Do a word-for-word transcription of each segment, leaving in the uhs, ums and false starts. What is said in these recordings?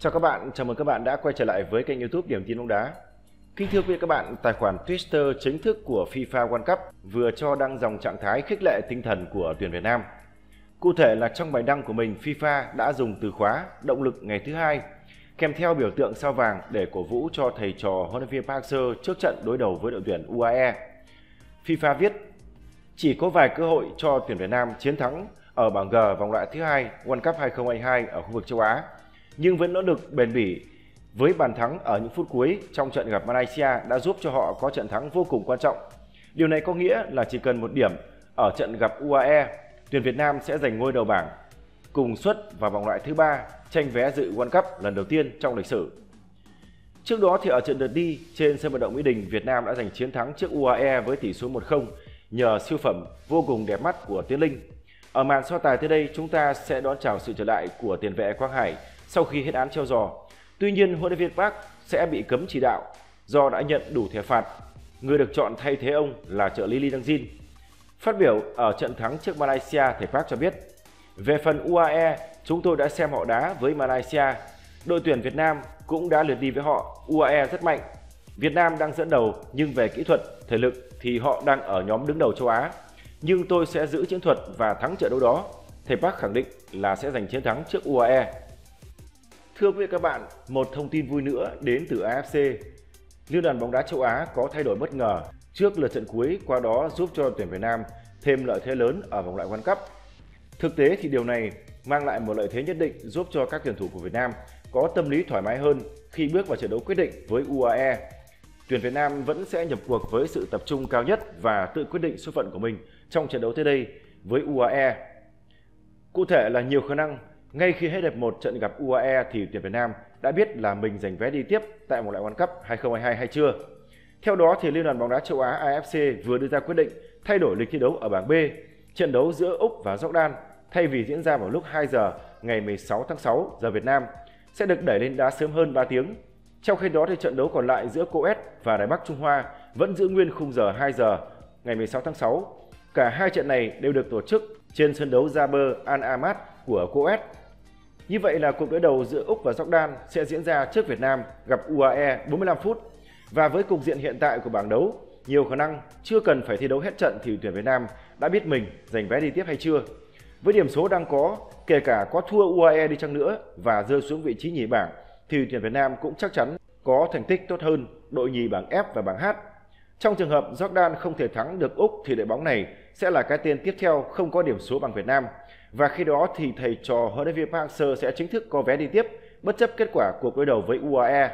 Chào các bạn, chào mừng các bạn đã quay trở lại với kênh YouTube Điểm tin bóng đá. Kính thưa quý vị các bạn, tài khoản Twitter chính thức của FIFA World Cup vừa cho đăng dòng trạng thái khích lệ tinh thần của tuyển Việt Nam. Cụ thể là trong bài đăng của mình, FIFA đã dùng từ khóa động lực ngày thứ hai kèm theo biểu tượng sao vàng để cổ vũ cho thầy trò huấn luyện viên Park Hang-seo trước trận đối đầu với đội tuyển u a e. FIFA viết: chỉ có vài cơ hội cho tuyển Việt Nam chiến thắng ở bảng G vòng loại thứ hai World Cup hai không hai hai ở khu vực châu Á, nhưng vẫn nỗ lực bền bỉ với bàn thắng ở những phút cuối trong trận gặp Malaysia đã giúp cho họ có trận thắng vô cùng quan trọng. Điều này có nghĩa là chỉ cần một điểm ở trận gặp u a e, tuyển Việt Nam sẽ giành ngôi đầu bảng, cùng suất vào vòng loại thứ ba tranh vé dự World Cup lần đầu tiên trong lịch sử. Trước đó thì ở trận lượt đi trên sân vận động Mỹ Đình, Việt Nam đã giành chiến thắng trước u a e với tỷ số một không nhờ siêu phẩm vô cùng đẹp mắt của Tiến Linh. Ở màn so tài tới đây, chúng ta sẽ đón chào sự trở lại của tiền vệ Quang Hải sau khi hết án treo giò. Tuy nhiên, huấn luyện viên Park sẽ bị cấm chỉ đạo do đã nhận đủ thẻ phạt. Người được chọn thay thế ông là trợ lý Lee Dang-jin. Phát biểu ở trận thắng trước Malaysia, thầy Park cho biết: về phần u a e, chúng tôi đã xem họ đá với Malaysia. Đội tuyển Việt Nam cũng đã lượt đi với họ. u a e rất mạnh. Việt Nam đang dẫn đầu, nhưng về kỹ thuật, thể lực thì họ đang ở nhóm đứng đầu châu Á. Nhưng tôi sẽ giữ chiến thuật và thắng trận đấu đó. Thầy Park khẳng định là sẽ giành chiến thắng trước u a e. Thưa quý vị các bạn, một thông tin vui nữa đến từ a ép xê. Liên đoàn bóng đá châu Á có thay đổi bất ngờ trước lượt trận cuối, qua đó giúp cho tuyển Việt Nam thêm lợi thế lớn ở vòng loại World Cup. Thực tế thì điều này mang lại một lợi thế nhất định, giúp cho các tuyển thủ của Việt Nam có tâm lý thoải mái hơn khi bước vào trận đấu quyết định với u a e. Tuyển Việt Nam vẫn sẽ nhập cuộc với sự tập trung cao nhất và tự quyết định số phận của mình trong trận đấu tới đây với u a e. Cụ thể là nhiều khả năng ngay khi hết hiệp một trận gặp u a e thì tuyển Việt Nam đã biết là mình giành vé đi tiếp tại vòng loại World Cup hai không hai hai hay chưa. Theo đó thì Liên đoàn bóng đá châu Á a ép xê vừa đưa ra quyết định thay đổi lịch thi đấu ở bảng B. Trận đấu giữa Úc và Jordan thay vì diễn ra vào lúc hai giờ ngày mười sáu tháng sáu giờ Việt Nam sẽ được đẩy lên đá sớm hơn ba tiếng. Trong khi đó thì trận đấu còn lại giữa Coes và Đài Bắc Trung Hoa vẫn giữ nguyên khung giờ hai giờ ngày mười sáu tháng sáu. Cả hai trận này đều được tổ chức trên sân đấu Jaber Al Ahmad của Coes. Như vậy là cuộc đối đầu giữa Úc và Jordan sẽ diễn ra trước Việt Nam gặp u a e bốn mươi lăm phút. Và với cục diện hiện tại của bảng đấu, nhiều khả năng chưa cần phải thi đấu hết trận thì tuyển Việt Nam đã biết mình giành vé đi tiếp hay chưa. Với điểm số đang có, kể cả có thua u a e đi chăng nữa và rơi xuống vị trí nhì bảng, thì tuyển Việt Nam cũng chắc chắn có thành tích tốt hơn đội nhì bảng F và bảng H. Trong trường hợp Jordan không thể thắng được Úc thì đội bóng này sẽ là cái tên tiếp theo không có điểm số bằng Việt Nam. Và khi đó thì thầy trò huấn luyện viên Park Hang-seo sẽ chính thức có vé đi tiếp bất chấp kết quả cuộc đối đầu với u a e.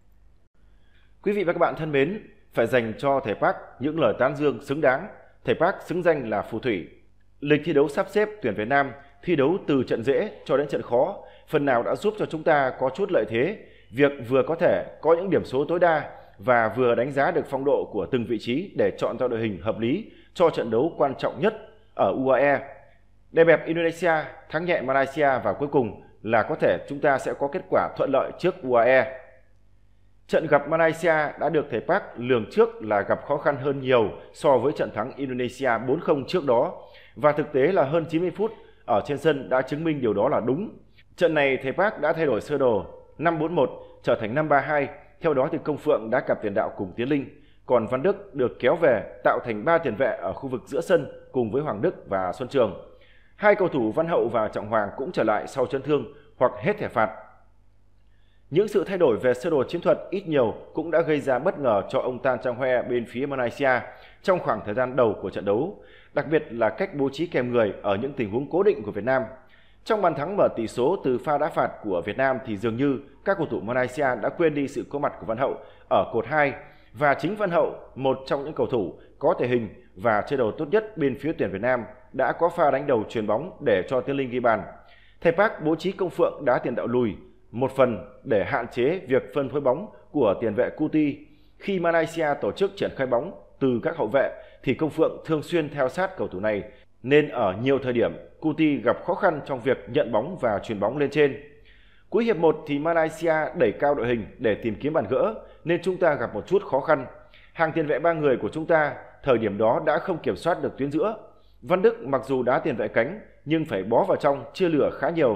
Quý vị và các bạn thân mến, phải dành cho thầy Park những lời tán dương xứng đáng. Thầy Park xứng danh là phù thủy. Lịch thi đấu sắp xếp tuyển Việt Nam thi đấu từ trận dễ cho đến trận khó, phần nào đã giúp cho chúng ta có chút lợi thế, việc vừa có thể có những điểm số tối đa và vừa đánh giá được phong độ của từng vị trí để chọn ra đội hình hợp lý cho trận đấu quan trọng nhất ở u a e. Đẹp bẹp Indonesia thắng nhẹ Malaysia và cuối cùng là có thể chúng ta sẽ có kết quả thuận lợi trước u a e. Trận gặp Malaysia đã được thầy Park lường trước là gặp khó khăn hơn nhiều so với trận thắng Indonesia bốn không trước đó, và thực tế là hơn chín mươi phút ở trên sân đã chứng minh điều đó là đúng. Trận này thầy Park đã thay đổi sơ đồ năm bốn một trở thành năm ba hai, theo đó thì Công Phượng đã cặp tiền đạo cùng Tiến Linh, còn Văn Đức được kéo về tạo thành ba tiền vệ ở khu vực giữa sân cùng với Hoàng Đức và Xuân Trường. Hai cầu thủ Văn Hậu và Trọng Hoàng cũng trở lại sau chấn thương hoặc hết thẻ phạt. Những sự thay đổi về sơ đồ chiến thuật ít nhiều cũng đã gây ra bất ngờ cho ông Tan Chang Hoe bên phía Malaysia trong khoảng thời gian đầu của trận đấu, đặc biệt là cách bố trí kèm người ở những tình huống cố định của Việt Nam. Trong bàn thắng mở tỷ số từ pha đá phạt của Việt Nam thì dường như các cầu thủ Malaysia đã quên đi sự có mặt của Văn Hậu ở cột hai, và chính Văn Hậu, một trong những cầu thủ có thể hình và chơi đầu tốt nhất bên phía tuyển Việt Nam, đã có pha đánh đầu chuyền bóng để cho Tiến Linh ghi bàn. Thầy Park bố trí Công Phượng đá tiền đạo lùi, một phần để hạn chế việc phân phối bóng của tiền vệ Cuti. Khi Malaysia tổ chức triển khai bóng từ các hậu vệ thì Công Phượng thường xuyên theo sát cầu thủ này, nên ở nhiều thời điểm Cuti gặp khó khăn trong việc nhận bóng và chuyền bóng lên trên. Cuối hiệp một thì Malaysia đẩy cao đội hình để tìm kiếm bàn gỡ, nên chúng ta gặp một chút khó khăn. Hàng tiền vệ ba người của chúng ta thời điểm đó đã không kiểm soát được tuyến giữa. Văn Đức mặc dù đá tiền vệ cánh nhưng phải bó vào trong chia lửa khá nhiều.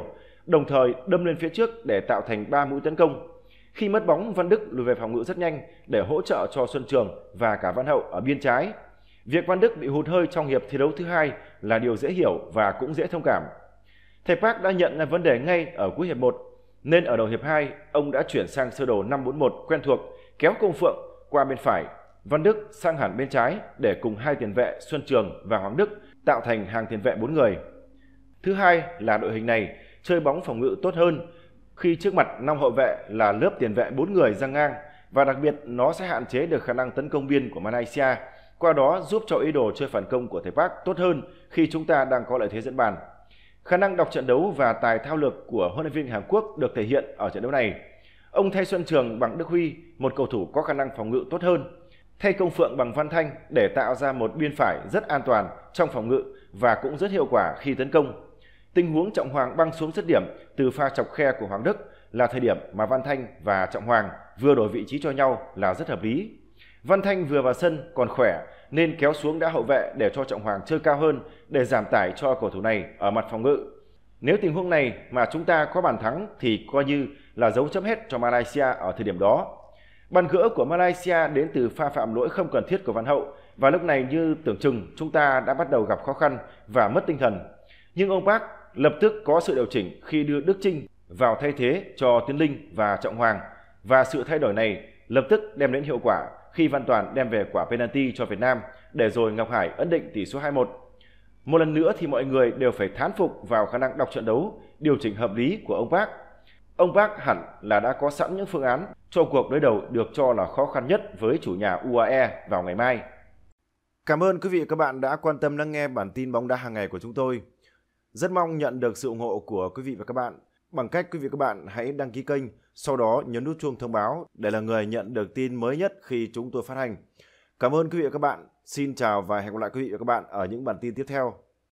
đồng thời đâm lên phía trước để tạo thành ba mũi tấn công. Khi mất bóng, Văn Đức lùi về phòng ngự rất nhanh để hỗ trợ cho Xuân Trường và cả Văn Hậu ở biên trái. Việc Văn Đức bị hụt hơi trong hiệp thi đấu thứ hai là điều dễ hiểu và cũng dễ thông cảm. Thầy Park đã nhận ra vấn đề ngay ở cuối hiệp một, nên ở đầu hiệp hai, ông đã chuyển sang sơ đồ năm bốn một quen thuộc, kéo Công Phượng qua bên phải, Văn Đức sang hẳn bên trái để cùng hai tiền vệ Xuân Trường và Hoàng Đức tạo thành hàng tiền vệ bốn người. Thứ hai là đội hình này chơi bóng phòng ngự tốt hơn khi trước mặt năm hậu vệ là lớp tiền vệ bốn người ra ngang, và đặc biệt nó sẽ hạn chế được khả năng tấn công biên của Malaysia, qua đó giúp cho ý đồ chơi phản công của thầy Park tốt hơn khi chúng ta đang có lợi thế dẫn bàn. Khả năng đọc trận đấu và tài thao lược của huấn luyện viên Hàn Quốc được thể hiện ở trận đấu này. Ông thay Xuân Trường bằng Đức Huy, một cầu thủ có khả năng phòng ngự tốt hơn, thay Công Phượng bằng Văn Thanh để tạo ra một biên phải rất an toàn trong phòng ngự và cũng rất hiệu quả khi tấn công. Tình huống Trọng Hoàng băng xuống dứt điểm từ pha chọc khe của Hoàng Đức là thời điểm mà Văn Thanh và Trọng Hoàng vừa đổi vị trí cho nhau là rất hợp lý. Văn Thanh vừa vào sân còn khỏe nên kéo xuống đá hậu vệ để cho Trọng Hoàng chơi cao hơn để giảm tải cho cầu thủ này ở mặt phòng ngự. Nếu tình huống này mà chúng ta có bàn thắng thì coi như là dấu chấm hết cho Malaysia ở thời điểm đó. Bàn gỡ của Malaysia đến từ pha phạm lỗi không cần thiết của Văn Hậu, và lúc này như tưởng chừng chúng ta đã bắt đầu gặp khó khăn và mất tinh thần. Nhưng ông Park lập tức có sự điều chỉnh khi đưa Đức Chinh vào thay thế cho Tiến Linh và Trọng Hoàng, và sự thay đổi này lập tức đem đến hiệu quả khi Văn Toàn đem về quả penalty cho Việt Nam để rồi Ngọc Hải ấn định tỷ số hai một. Một lần nữa thì mọi người đều phải thán phục vào khả năng đọc trận đấu, điều chỉnh hợp lý của ông Park. Ông Park hẳn là đã có sẵn những phương án cho cuộc đối đầu được cho là khó khăn nhất với chủ nhà u a e vào ngày mai. Cảm ơn quý vị và các bạn đã quan tâm lắng nghe bản tin bóng đá hàng ngày của chúng tôi. Rất mong nhận được sự ủng hộ của quý vị và các bạn bằng cách quý vị và các bạn hãy đăng ký kênh, sau đó nhấn nút chuông thông báo để là người nhận được tin mới nhất khi chúng tôi phát hành. Cảm ơn quý vị và các bạn. Xin chào và hẹn gặp lại quý vị và các bạn ở những bản tin tiếp theo.